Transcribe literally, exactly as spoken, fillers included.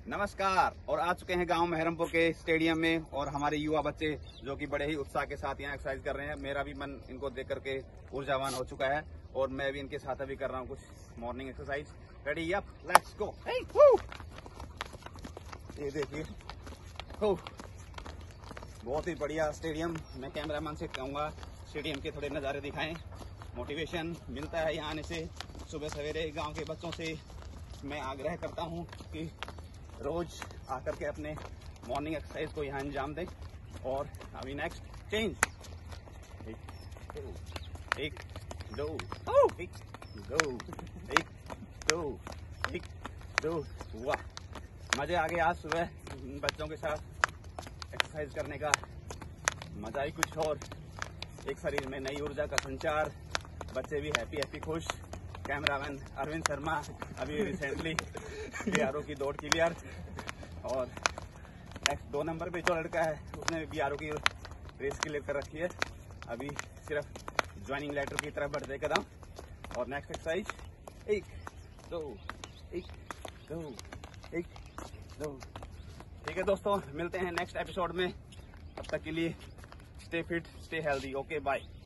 नमस्कार। और आ चुके हैं गांव मेहरमपुर के स्टेडियम में और हमारे युवा बच्चे जो कि बड़े ही उत्साह के साथ यहाँ एक्सरसाइज कर रहे हैं। मेरा भी मन इनको देख करके ऊर्जावान हो चुका है और मैं भी इनके साथ अभी कर रहा हूँ कुछ morning exercise. Ready, up, let's go. ये देखिए, बहुत ही बढ़िया स्टेडियम। मैं कैमरामैन से कहूँगा स्टेडियम के थोड़े नज़ारे दिखाएं। मोटिवेशन मिलता है यहाँ आने से। सुबह सवेरे गांव के बच्चों से मैं आग्रह करता हूँ कि रोज आकर के अपने मॉर्निंग एक्सरसाइज को यहाँ अंजाम दें। और अभी नेक्स्ट चेंज, एक दो एक दो एक दो एक दो एक दो। वाह, मजे आ गए आज सुबह बच्चों के साथ एक्सरसाइज करने का। मजा ही कुछ और, एक शरीर में नई ऊर्जा का संचार, बच्चे भी हैप्पी हैप्पी खुश। कैमरामैन अरविंद शर्मा अभी रिसेंटली बीआरओ की दौड़ क्लियर। और नेक्स्ट दो नंबर पे जो लड़का है उसने बीआरओ की रेस क्लियर कर रखी है। अभी सिर्फ ज्वाइनिंग लेटर की तरफ बढ़ते कदम। और नेक्स्ट एक्सरसाइज, एक दो एक दो एक दो। ठीक है दोस्तों, मिलते हैं नेक्स्ट एपिसोड में। तब तक के लिए stay fit, stay healthy. Okay, bye.